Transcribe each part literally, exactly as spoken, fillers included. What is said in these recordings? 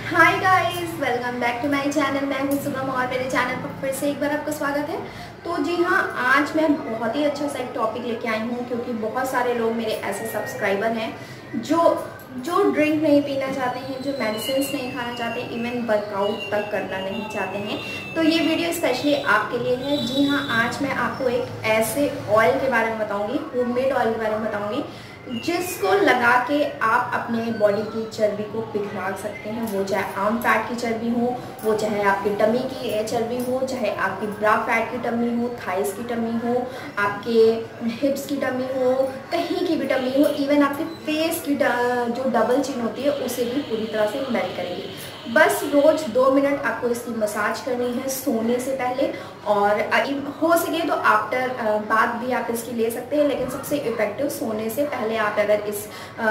Hi guys, welcome back to my channel. मैं हूं शुभम और मेरे चैनल पर फिर से एक बार आपका स्वागत है। तो जी हाँ, आज मैं बहुत ही अच्छा सा एक टॉपिक लेके आई हूं क्योंकि बहुत सारे लोग मेरे ऐसे सब्सक्राइबर हैं जो जो ड्रिंक नहीं पीना चाहते हैं, जो मेडिसिन नहीं खाना चाहते, इवन वर्कआउट तक करना नहीं चाहते हैं। तो ये वीडियो स्पेशली आपके लिए है। जी हाँ, आज मैं आपको एक ऐसे ऑयल के बारे में बताऊँगी, होममेड ऑयल के बारे में बताऊँगी जिसको लगा के आप अपने बॉडी की चर्बी को पिघला सकते हैं। वो चाहे आर्म फैट की चर्बी हो, वो चाहे आपकी टमी की चर्बी हो, चाहे आपकी ब्रा फैट की टमी हो, थाइस की टमी हो, आपके हिप्स की टमी हो, कहीं की भी टमी हो, इवन आपके फेस की जो डबल चिन होती है उसे भी पूरी तरह से मेल्ट करेगी। बस रोज दो मिनट आपको इसकी मसाज करनी है सोने से पहले, और हो सके तो आफ्टर बाद भी आप इसकी ले सकते हैं, लेकिन सबसे इफेक्टिव सोने से पहले आप अगर इस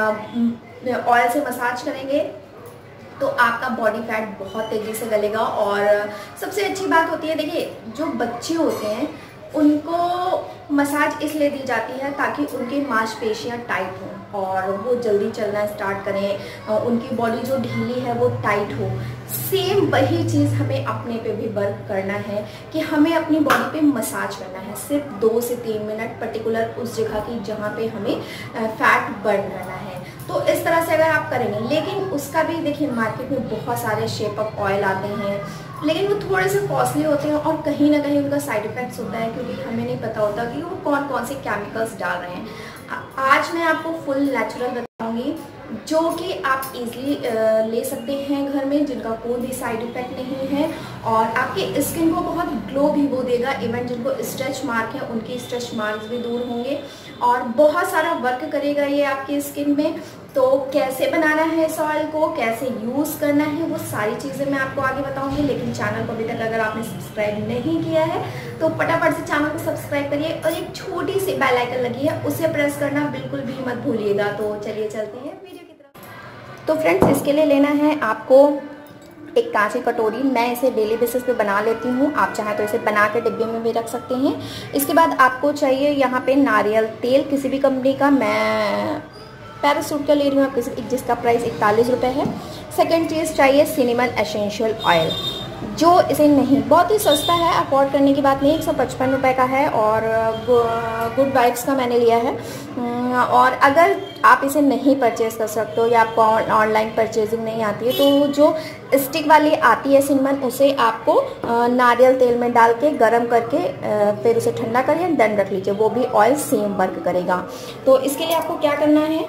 ऑयल से मसाज करेंगे तो आपका बॉडी फैट बहुत तेज़ी से गलेगा। और सबसे अच्छी बात होती है, देखिए जो बच्चे होते हैं उनको मसाज इसलिए दी जाती है ताकि उनकी मांसपेशियां टाइट हों और वो जल्दी चलना स्टार्ट करें, उनकी बॉडी जो ढीली है वो टाइट हो। सेम वही चीज़ हमें अपने पे भी वर्क करना है कि हमें अपनी बॉडी पे मसाज करना है, सिर्फ दो से तीन मिनट, पर्टिकुलर उस जगह की जहाँ पे हमें फैट बर्न करना है। तो इस तरह से अगर आप करेंगे, लेकिन उसका भी देखिए मार्केट में बहुत सारे शेप अप ऑयल आते हैं, लेकिन वो थोड़े से कॉस्टली होते हैं और कहीं ना कहीं उनका साइड इफ़ेक्ट्स होता है क्योंकि हमें नहीं पता होता कि वो कौन कौन से केमिकल्स डाल रहे हैं। आज मैं आपको फुल नेचुरल बताऊंगी जो कि आप इजीली ले सकते हैं घर में, जिनका कोई भी साइड इफ़ेक्ट नहीं है और आपके स्किन को बहुत ग्लो भी वो देगा। इवन जिनको स्ट्रेच मार्क है उनकी स्ट्रेच मार्क्स भी दूर होंगे और बहुत सारा वर्क करेगा ये आपकी स्किन में। तो कैसे बनाना है इस ऑयल को, कैसे यूज़ करना है, वो सारी चीज़ें मैं आपको आगे बताऊंगी। लेकिन चैनल को अभी तक अगर आपने सब्सक्राइब नहीं किया है तो फटाफट से चैनल को सब्सक्राइब करिए और एक छोटी सी बेल आइकन लगी है उसे प्रेस करना बिल्कुल भी मत भूलिएगा। तो चलिए चलते हैं वीडियो की तरफ। तो फ्रेंड्स, इसके लिए लेना है आपको एक कांच की कटोरी। मैं इसे डेली बेसिस पे बना लेती हूँ, आप चाहें तो इसे बना के डिब्बे में भी रख सकते हैं। इसके बाद आपको चाहिए यहाँ पे नारियल तेल, किसी भी कंपनी का। मैं पैरासूट का ले रही हूँ आप किसी, जिसका प्राइस इकतालीस रुपये है। सेकंड चीज़ चाहिए सिनेमन एसेंशियल ऑयल, जो इसे नहीं, बहुत ही सस्ता है, अफोर्ड करने की बात नहीं, एक सौ पचपन रुपये का है और गुड वाइब्स का मैंने लिया है। और अगर आप इसे नहीं परचेज कर सकते हो या आपको ऑनलाइन परचेजिंग नहीं आती है तो जो स्टिक वाली आती है सिनेमन, उसे आपको नारियल तेल में डाल के गर्म करके फिर उसे ठंडा करिए, देन रख लीजिए, वो भी ऑयल सेम वर्क करेगा। तो इसके लिए आपको क्या करना है,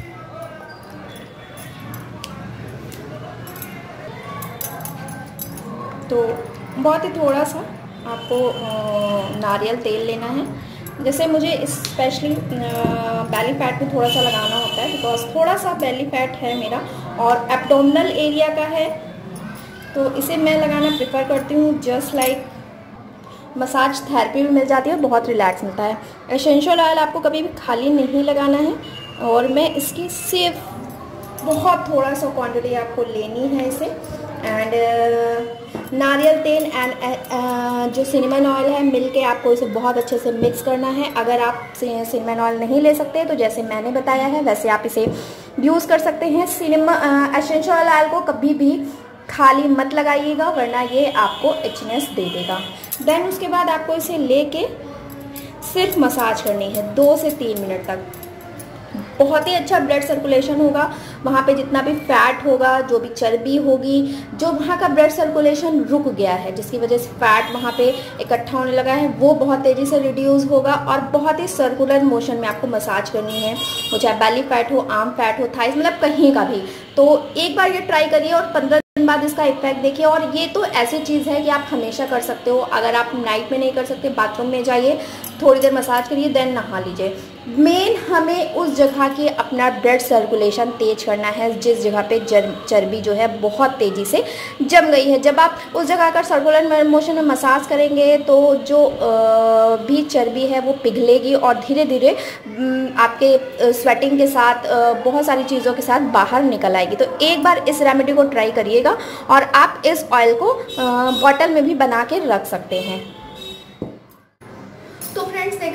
तो बहुत ही थोड़ा सा आपको नारियल तेल लेना है। जैसे मुझे स्पेशली बेली फैट में थोड़ा सा लगाना होता है बिकॉज थोड़ा सा बेली फैट है मेरा और एब्डोमिनल एरिया का है, तो इसे मैं लगाना प्रेफर करती हूँ। जस्ट लाइक मसाज थेरेपी भी मिल जाती है, बहुत रिलैक्स मिलता है। एसेंशियल ऑयल आपको कभी भी खाली नहीं लगाना है और मैं इसकी सिर्फ बहुत थोड़ा सा क्वांटिटी आपको लेनी है इसे। एंड नारियल तेल एंड जो सिनेमन ऑयल है मिलके आपको इसे बहुत अच्छे से मिक्स करना है। अगर आप सिनेमन ऑयल नहीं ले सकते तो जैसे मैंने बताया है वैसे आप इसे यूज़ कर सकते हैं। सिनेमन एसेंशियल ऑयल को कभी भी खाली मत लगाइएगा वरना ये आपको इचनेस दे देगा। देन उसके बाद आपको इसे लेके सिर्फ मसाज करनी है दो से तीन मिनट तक। बहुत ही अच्छा ब्लड सर्कुलेशन होगा, वहाँ पे जितना भी फैट होगा, जो भी चर्बी होगी, जो वहाँ का ब्लड सर्कुलेशन रुक गया है जिसकी वजह से फैट वहाँ पे इकट्ठा होने लगा है, वो बहुत तेज़ी से रिड्यूस होगा। और बहुत ही सर्कुलर मोशन में आपको मसाज करनी है, वो चाहे बेली फैट हो, आर्म फैट हो, थाइस, मतलब कहीं का भी। तो एक बार ये ट्राई करिए और पंद्रह दिन बाद इसका इफेक्ट देखिए। और ये तो ऐसी चीज़ है कि आप हमेशा कर सकते हो। अगर आप नाइट में नहीं कर सकते, बाथरूम में जाइए, थोड़ी देर मसाज करिए, देन नहा लीजिए। मेन हमें उस जगह के अपना ब्लड सर्कुलेशन तेज करना है जिस जगह पे चर्बी जो है बहुत तेज़ी से जम गई है। जब आप उस जगह का सर्कुलर मोशन में मसाज करेंगे तो जो भी चर्बी है वो पिघलेगी और धीरे धीरे आपके स्वेटिंग के साथ, बहुत सारी चीज़ों के साथ बाहर निकल आएगी। तो एक बार इस रेमेडी को ट्राई करिएगा और आप इस ऑयल को बॉटल में भी बना के रख सकते हैं। तो फ्रेंड्स, देखा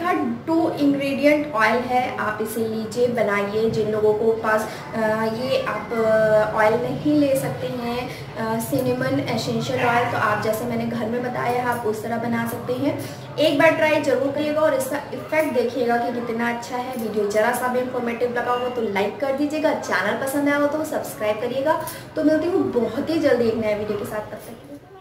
हाँ टू इंग्रेडिएंट ऑयल है, आप इसे लीजिए, बनाइए। जिन लोगों को पास आ, ये आप ऑयल नहीं ले सकते हैं सिनेमन एसेंशियल ऑयल, तो आप जैसे मैंने घर में बताया है आप उस तरह बना सकते हैं। एक बार ट्राई जरूर करिएगा और इसका इफेक्ट देखिएगा कि कितना अच्छा है। वीडियो जरा सा भी इंफॉर्मेटिव लगा हो तो लाइक कर दीजिएगा, चैनल पसंद आया हो तो सब्सक्राइब करिएगा। तो मिलती हूँ बहुत ही जल्दी एक नया वीडियो के साथ, तब तक।